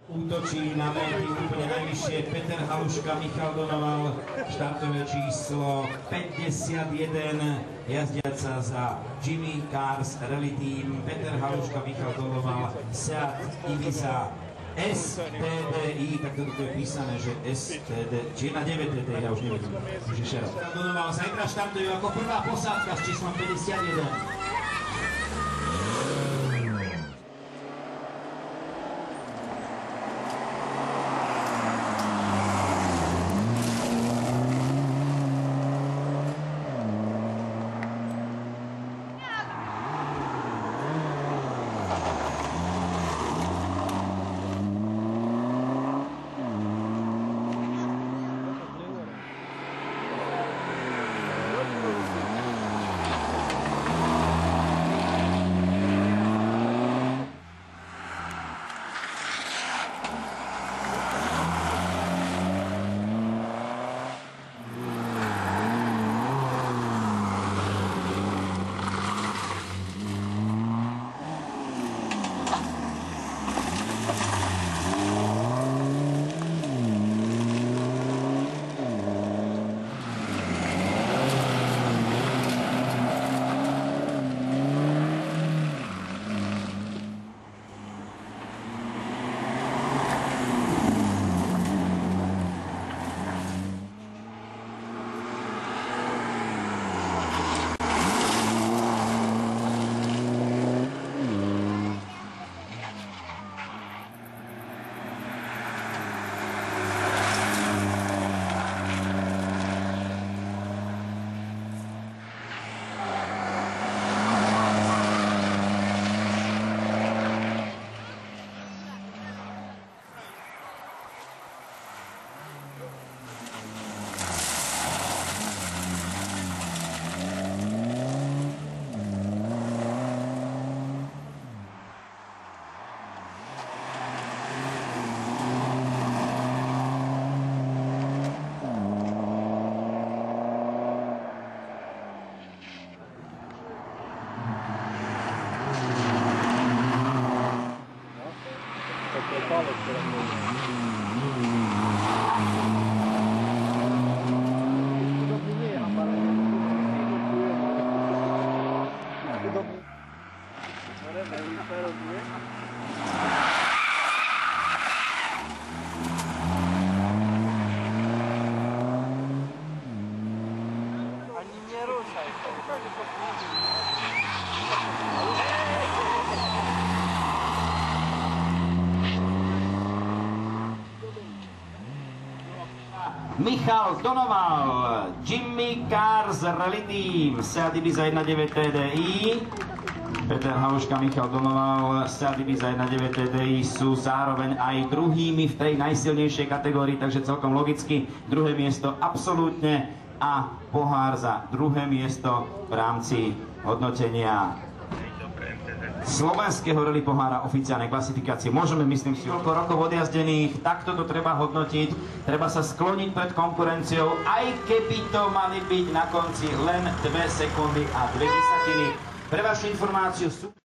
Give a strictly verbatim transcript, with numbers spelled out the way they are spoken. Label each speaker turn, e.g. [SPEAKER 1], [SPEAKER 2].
[SPEAKER 1] Útočí na méty úplne najvyššie Peter Haluška, Michal Donoval, štartové číslo päťdesiatjeden, jazdiaca za Jimmy Cars Rally Team, Peter Haluška, Michal Donoval, Seat Ibiza es té dé í, tak to je písané, že es té dé, či je na deväť té dé, ja už neviem, že šerov. Donoval zajtra štartujú ako prvá posádka s číslom päťdesiatjeden. Michal Donoval, Jimmy Cars Rally Team, Seat Ibiza jedna deväť té dé í, Peter Haluška, Michal Donoval, Seat Ibiza jedna deväť té dé í sú zároveň aj druhými v tej najsilnejšej kategórii, takže celkom logicky druhé miesto absolútne a pohár za druhé miesto v rámci hodnotenia slovenského rally pohára oficiálnej klasifikácie. Môžeme, myslím si, koľko rokov odjazdených, takto to treba hodnotiť, treba sa skloniť pred konkurenciou, aj keby to mali byť na konci len dve sekundy a dve desatiny. Pre vašu informáciu sú